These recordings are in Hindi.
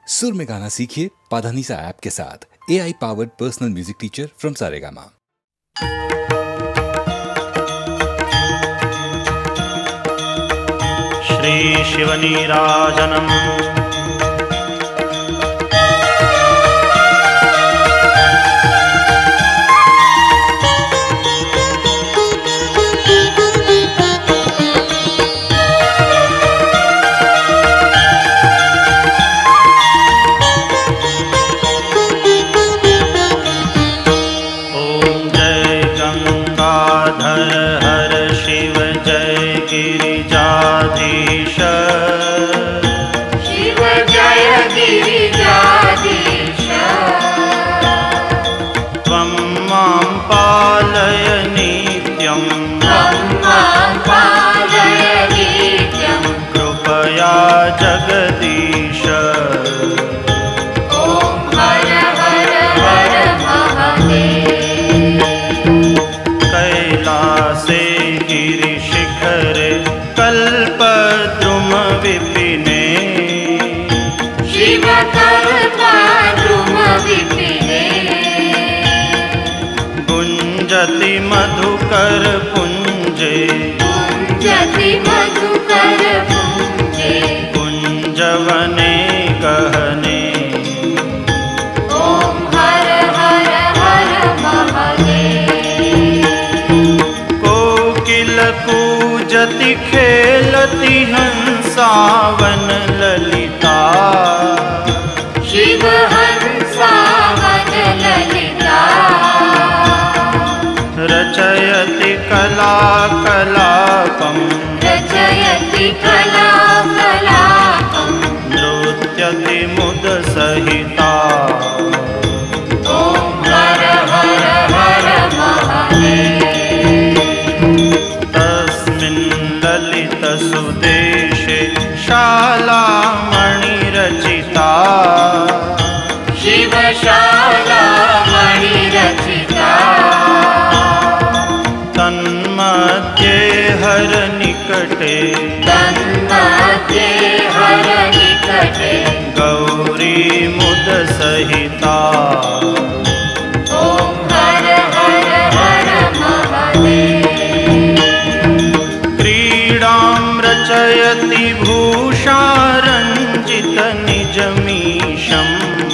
सुर में गाना सीखिए पाधानीसा ऐप के साथ। AI powered personal music teacher from Saregama. Shri शिवनीराजनम् जगदीश ओम हर हर हर महादेव। कैलासे गिरिशिखरे कल्पद्रुम विपिने शिव कल्पद्रुम विपिने गुंजति मधुकर पुंजे गुंजति मधुकर पुंजे कुंजवने कहने ओम हर हर हर महादेव। कोकिल कूजति खेलति हंसावन ललिता शिव हंसावन ललिता रचयति कला कलापम् रचयति कला कलापम् नृत्यति मुद सहिता ओम हर हर हर महादेव। तस्मिन् ललित सुदेशे शाला मणिरचिता शिवशाला मणिरचिता तन्मध्ये हर निकटे तन्मध्ये हर निकटे गौरी मुद सहिता ओम हर हर हर महादेव। क्रीडां रचयति भूषारञ्जित निजमीशम्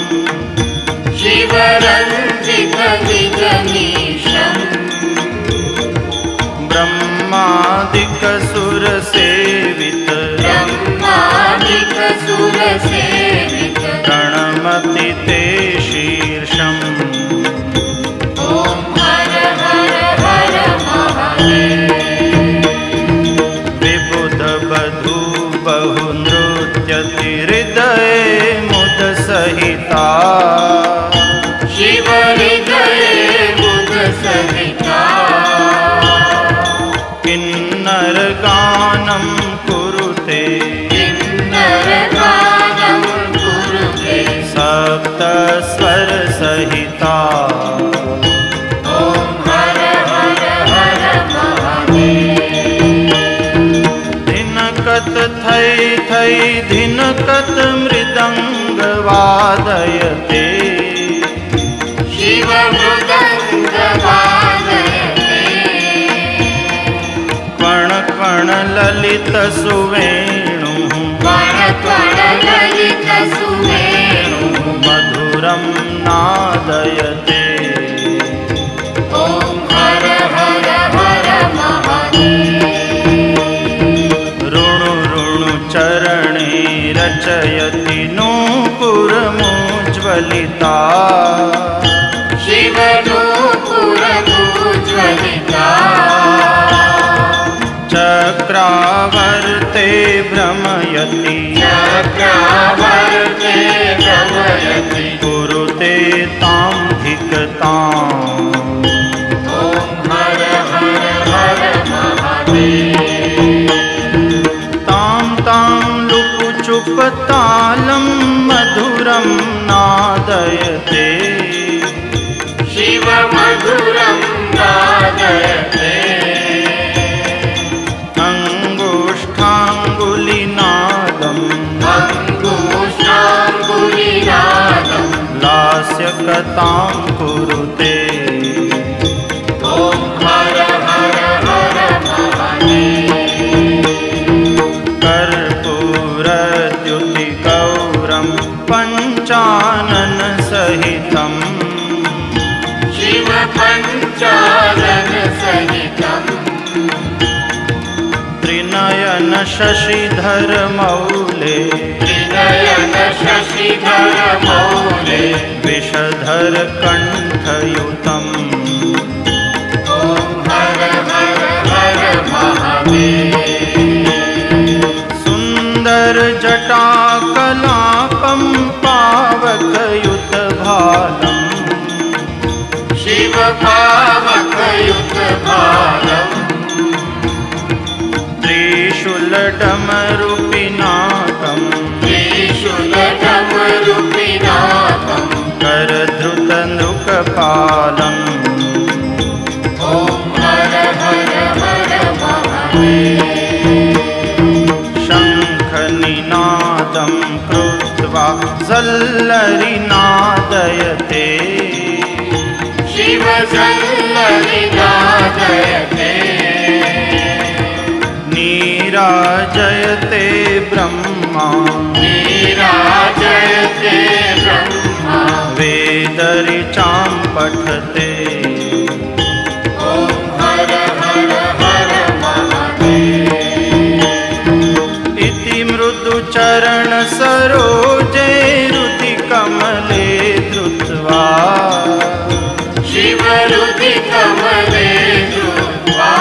शिवरञ्जित निजमीशम् ब्रह्मादिक सुर सेवित ब्रह्मादिक सुर सेवित प्रणमति ते शीर्षम् ओम हर हर हर महादेव। विबुध बधू बहु नृत्यति हृदये मुद सहिता शिव हृदये मुद सहिता किन्नर गानं कुरुते किन्नर गानं कुरुते सप्त स्वर सहिता ओम हर हर हर महादेव। धिनकत थै थै धिनकत मृदंग वादयते शिव मृदंग वादयते क्वण क्वण ललित सुवेणु क्वण क्वण ललित सुवेणु मधुरं नादयते ओम हर हर हर महादेव। ऋणु ऋणु चरणे रचयति नूपुरमुज्ज्वलिता शिव नूपुरमुज्ज्वलिता चक्रावर्ते भ्रमयति चक्रावर्ते भ्रमयति कुरुते तां धिकताम् ओम हर हर हर महादेव। तां तां लुपुचुप तालं मधुरं नादयते शिव मधुरं नादयते अङ्गुष्ठाङ्गुलिनादम् अङ्गुष्ठाङ्गुलिनादम् सकतां कुरुते। ॐ हर हर हर महादेव। कर्पूरद्युतिगौरं पञ्चानन सहितं शिव पञ्चानन सहितं त्रिनयन शशिधर मौले त्रिनयन शशिधर मौले विषधर कण्ठयुतम् ॐ हर हर हर महादेव। सुन्दर जटाकलापं पावकयुत भालम् शिव पावकयुत भालम् त्रिशूलडमरुपिनाकम् त्रिशूलडमरुपिनाकम् करधृतनृकपालम् ॐ हर हर हर महादेव। शङ्खनिनादं कृत्वा सल्लरिनादयते शिव सल्लरिनादयते नीराजयते ब्रह्मा नीराजयते ब्रह्मा वेदऋचां पठते ॐ हर हर हर महादेव। इति मृदुचरण सरोजे हृदि कमले धृत्वा शिव हृदि कमले धृत्वा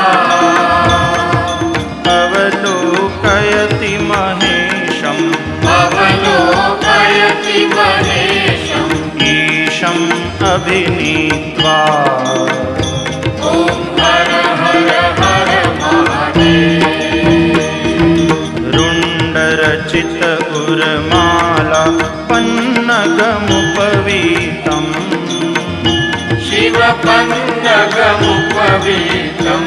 अवलोकयति महेशम् अवलोकयति महेशम् ईशम् अभिनीत्वा ॐ हर हर हर महादेव। रुण्डरचित उर्माला पन्नगमुपवीतम् शिव पन्नगमुपवीतम्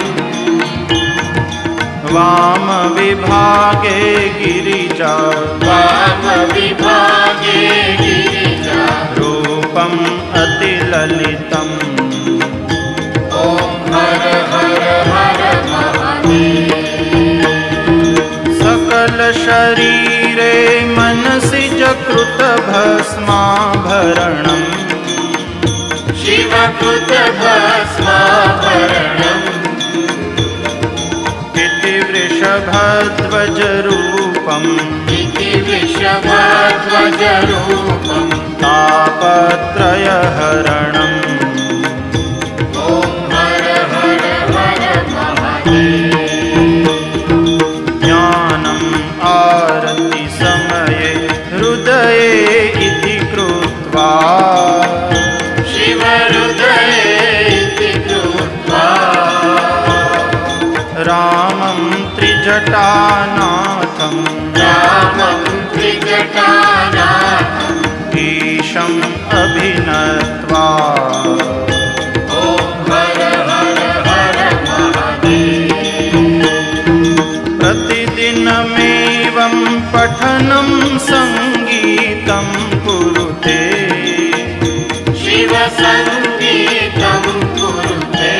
वामविभागे गिरिजा वामविभागे गिरिजा रूपम् अतिललितम् ॐ हर हर हर महादेव। सकल शरीरे मनसि जकृत भस्माभरणम् शिव कृत भस्माभरणम् इति वृषभध्वजरूपम् इति वृषभध्वजरूपम् तापत्रयहरणम् ॐ हर हर हर महादेव। ज्ञानम् आरति समये हृदये इति कृत्वा शिव हृदये इति कृत्वा रामं त्रिजटानाथं रामं त्रिजटानाथम् ईशम् अभिनत्वा ॐ हर हर हर महादेव। प्रतिदिनमेवं पठनं सङ्गीतं कुरुते शिव सङ्गीतं कुरुते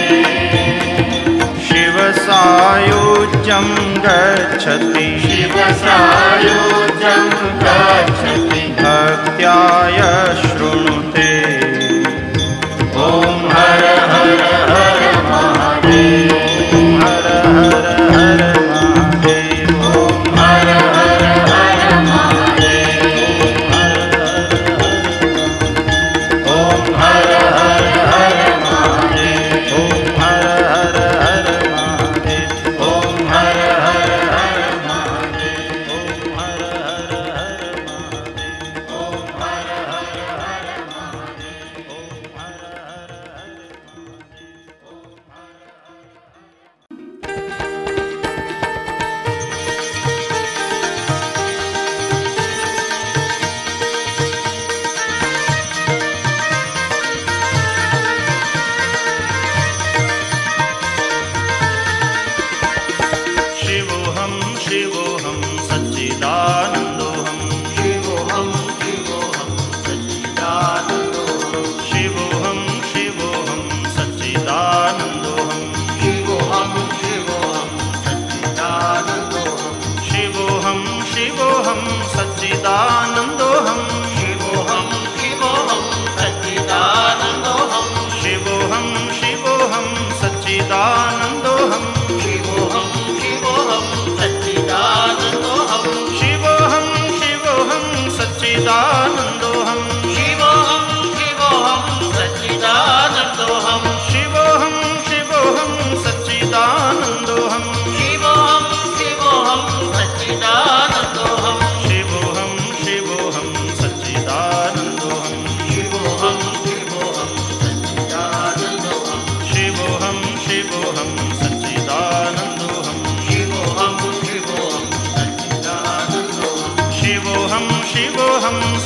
शिवसायुज्यं गच्छति शिव सायुज्यं गच्छति भक्त्याय शृणुते ॐ हर हर हर महादेव। हर हर हर महादेव ॐ हर हर हर महादेव। ॐ हर हर हर महादेव। ॐ हर हर हर महादेव ॐ हर हर हर महादेव। ॐ हर हर हर महादेव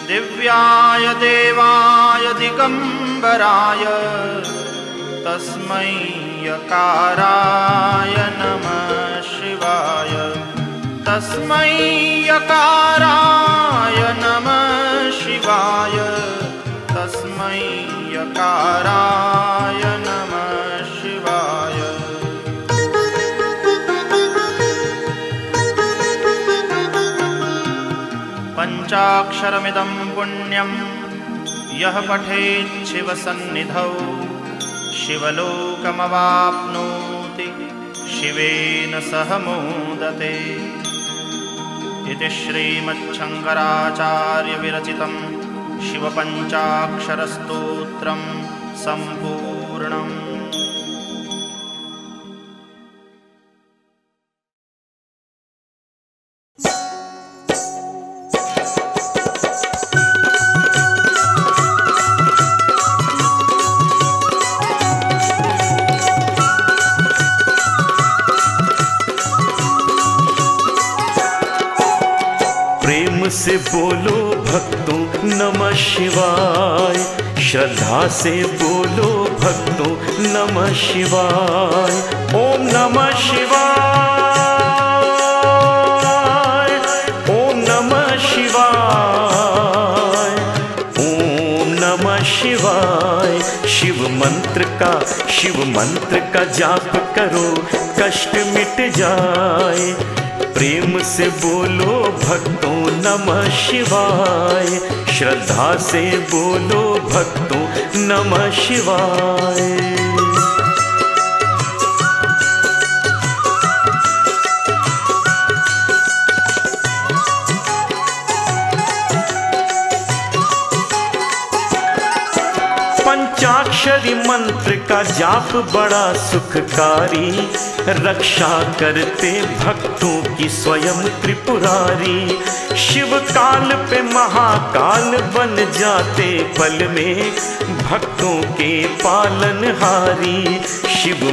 दिव्याय देवाय दिगंबराय तस्मै यकाराय नमः शिवाय तस्मै यकाराय नमः शिवाय तस्मै यकाराय नमः शिवाय। पंचाक्षरमिदं पुण्यं यः पठेत् शिवसन्निधौ शिवलोकमवाप्नोति शिवेन सह मोदते। इति श्रीमच्छङ्कराचार्यविरचितं शिवपञ्चाक्षरस्तोत्रं सम्पूर्णम्। से बोलो भक्तों नमः शिवाय, श्रद्धा से बोलो भक्तों नमः शिवाय। ओम नमः शिवाय, ओम नमः शिवाय, ओम नमः शिवाय। शिव मंत्र का जाप करो कष्ट मिट जाए। प्रेम से बोलो भक्तों नमः शिवाय, श्रद्धा से बोलो भक्तों नमः शिवाय। पंचाक्षरी मंत्र का जाप बड़ा सुखकारी, रक्षा करते भक्तों की स्वयं त्रिपुरारी। शिव काल पे महाकाल बन जाते पल में भक्तों के पालनहारी। शिव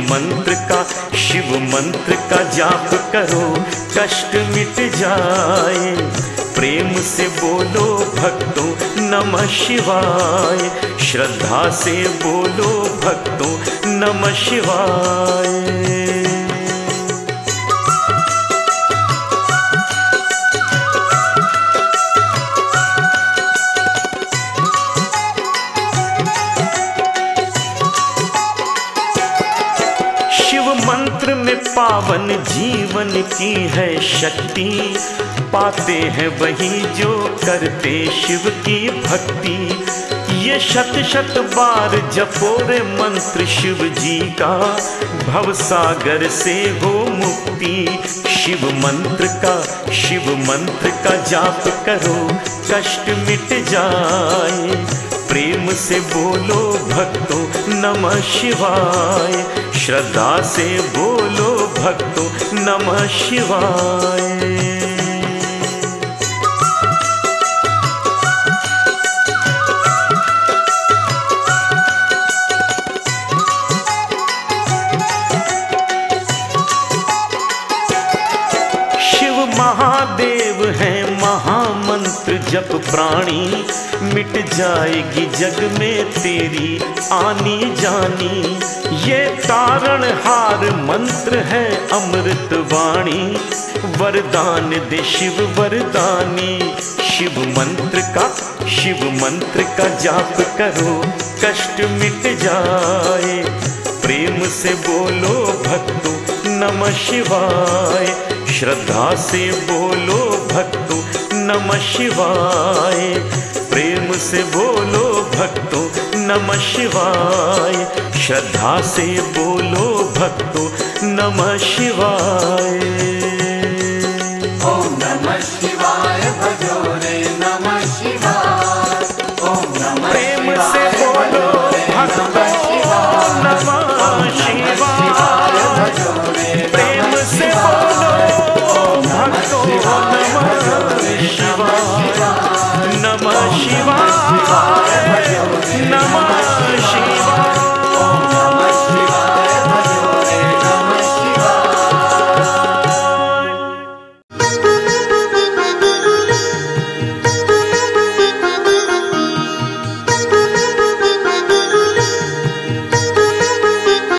मंत्र का जाप करो कष्ट मिट जाए। प्रेम से बोलो भक्तों नमः शिवाय, श्रद्धा से बोलो भक्तों नमः शिवाय। मंत्र में पावन जीवन की है शक्ति, पाते हैं वही जो करते शिव की भक्ति। ये शत शत बार जपो रे मंत्र शिव जी का, भवसागर से हो मुक्ति। शिव मंत्र का जाप करो कष्ट मिट जाए। प्रेम से बोलो भक्तों नमः शिवाय, श्रद्धा से बोलो भक्तों नमः शिवाय। महादेव है महामंत्र जप प्राणी, मिट जाएगी जग में तेरी आनी जानी। ये तारण हार मंत्र है अमृत वाणी, वरदान दे शिव वरदानी। शिव मंत्र का जाप करो कष्ट मिट जाए। प्रेम से बोलो भक्तों नमः शिवाय, श्रद्धा से बोलो भक्तों नमः शिवाय। प्रेम से बोलो भक्तों नमः शिवाय, श्रद्धा से बोलो भक्तों नमः शिवाय।